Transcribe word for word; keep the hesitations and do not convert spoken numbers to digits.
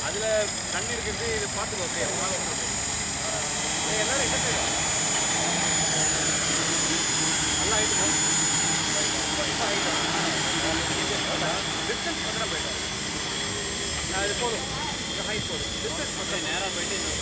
அதில் தண்ணி இருக்குது, இது பார்த்துக்கோ. எல்லாரும் என்ன செய்யலாம், நல்லா ஆகிட்டு போகும். இப்போ ஆகிட்டோம் டிஸ்டன்ஸ் மட்டும் தான் போயிட்டோம். இது போதும், இந்த ஹைட் போதும். டிஸ்டன்ஸ் மட்டும் நேராக போயிட்டு